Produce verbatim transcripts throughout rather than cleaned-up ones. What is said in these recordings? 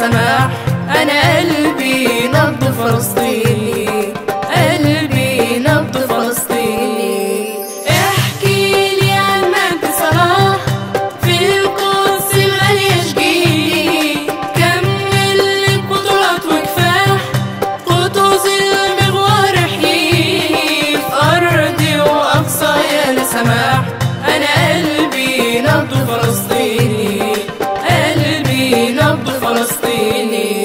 لسماح. أنا قلبي نبض فلسطيني، قلبي نبض فلسطيني. احكي لي عن مجد صلاح في القدس الغالية شجيني، كمل لي بطولات وكفاح، قطز المغوار احييني في أرضي وأقصايا لسماح. أنا قلبي نبض فلسطيني، قلبي نبض فلسطيني.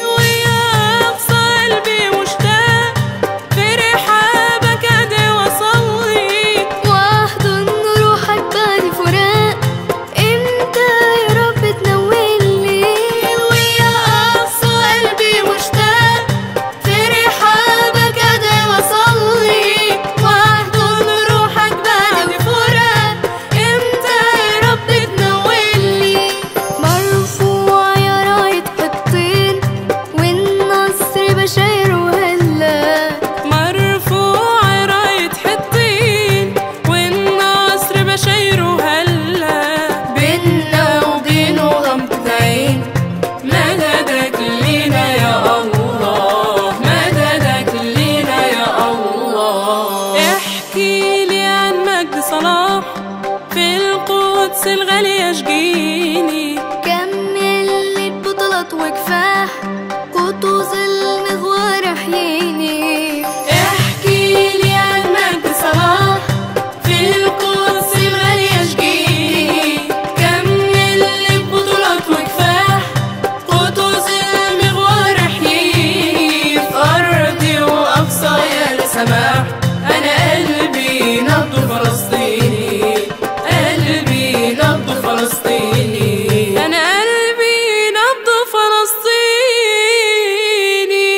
صلاح في القدس الغالية شجيني، كمل لي بطولات وكفاح، قطز المغوار احييني. احكي لي عن مجد صلاح في القدس الغالية شجيني، كمل لي بطولات وكفاح، قطز المغوار احييني في أرضي وأقصايا لسماح. أنا قلبي نبض فلسطيني، قلبي نبض فلسطيني، أنا قلبي نبض فلسطيني.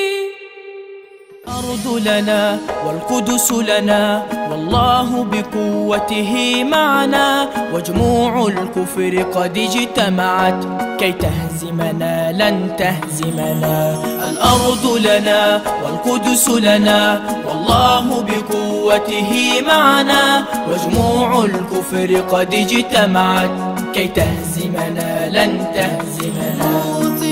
الأرض لنا والقدس لنا، والله بقوته معنا، وجموع الكفر قد اجتمعت كي تهزمنا لن تهزمنا. الأرض لنا والقدس لنا، والله بقوته معنا، وجموع الكفر قد اجتمعت كي تهزمنا لن تهزمنا.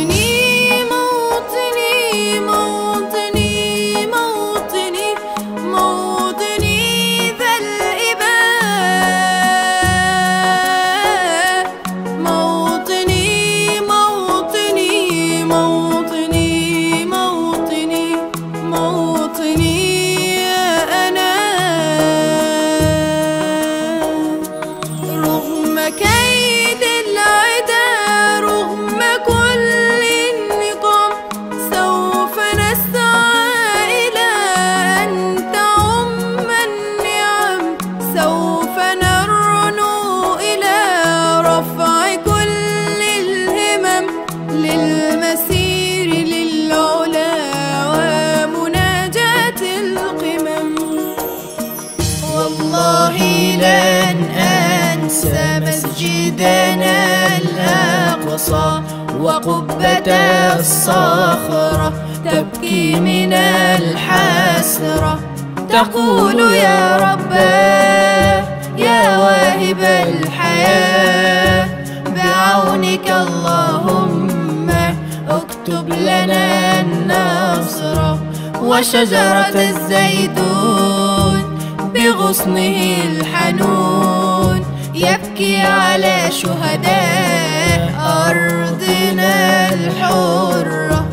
كيد العدا رغم كل النقام، سوف نسعى إلى أن تعم النعم، سوف نرنو إلى رفع كل الهمم، للمسير للعلا ومناجاة القمم. والله لن أنسى مسجدنا الأقصى وقبة الصخرة، تبكي من الحسرة تقول يا رب يا واهب الحياة، بعونك اللهم اكتب لنا النصر. وشجرة الزيتون بغصنه الحنون يبكي على شهداء أرضنا الحرة.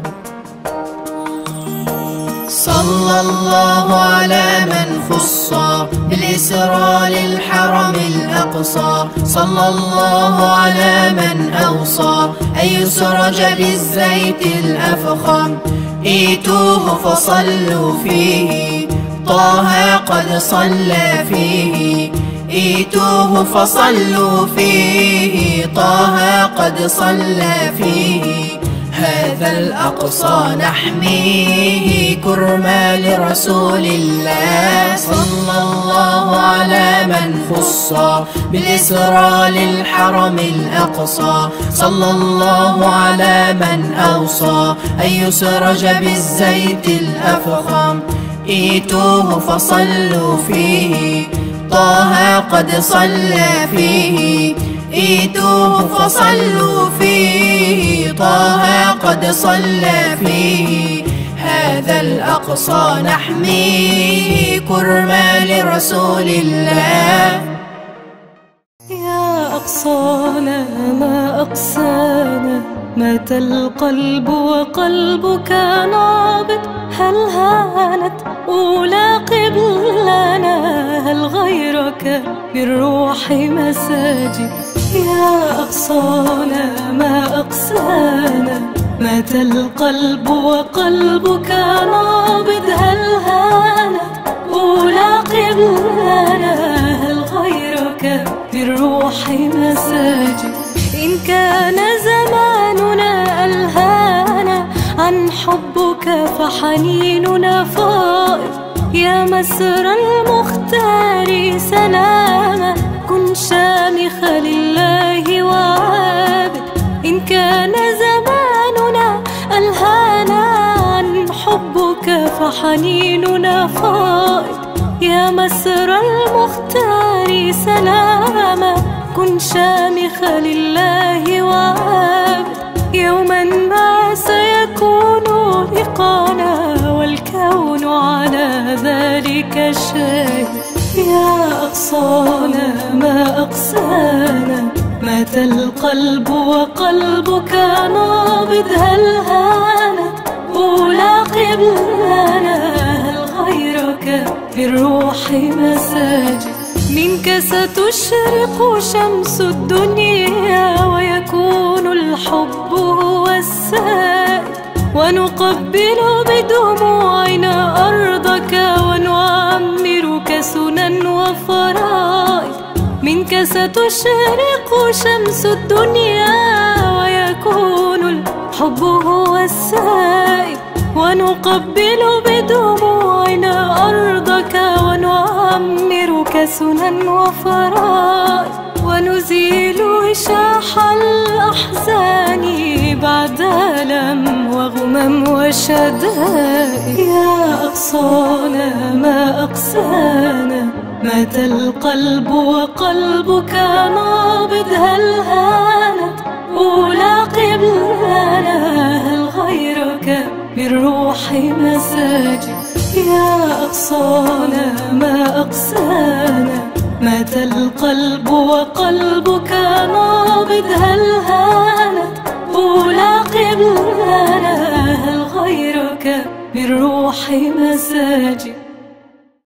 صلى الله على من خص بالإسراء للحرم الأقصى، صلى الله على من أوصى أن يسرج بالزيت الأفخم، ائتوه فصلوا فيه طه قد صلى فيه، ائتوه فصلوا فيه طه قد صلى فيه. هذا الأقصى نحميه كرما لرسول الله، صلى الله على من خص بالإسراء للحرم الأقصى، صلى الله على من أوصى أن يسرج بالزيت الأفخم، ائتوه فصلوا فيه طه قد صلى فيه، ايتوه فصلوا فيه، طه قد صلى فيه. هذا الأقصى نحميه كرما لرسول الله. يا أقصانا ما أقسانا، مات القلب وقلبك نابض. هل هانت أولى قبلنا، هل غيرك بالروح مساجد. يا أقصانا ما أقسانا، مات القلب وقلبك نابض. هل هانت أولى قبلنا، هل غيرك بالروح مساجد. إن كان زماننا ألهانا عن حبك فحنيننا فائض. يا مسرى المختار سلاما، كن شامخ لله وعابد. إن كان زماننا ألهانا عن حبك فحنيننا فائض. يا مسرى المختار سلاما، كن شامخ لله وعابد. يوما ما سيكون لقانا، والكون على ذلك شاهد. يا أقصانا ما أقسانا، مات القلب وقلبك نابض. هل هانت أولى قبلنا، هل غيرك بالروح مساجد. منك ستشرق شمس الدنيا، ويكون الحب هو السائد. ونقبل بدموعنا أرضك، ونعمرك سنن وفرائض. منك ستشرق شمس الدنيا، ويكون الحب هو السائد. ونقبل بدموعنا أرضك، ونعمرك سنن وفرائض. ونزيل وشاح الأحزان بعد ألم وغمم وشدائد. يا أقصانا ما أقسانا، مات القلب وقلبك نابض. هل هانت أولى قبلنا، هل غيرك بالروح مساجد. يا أقصانا ما أقسانا، مات القلب وقلبك نابض. هل هانت أولى قبلنا، هل غيرك بالروح مساجد.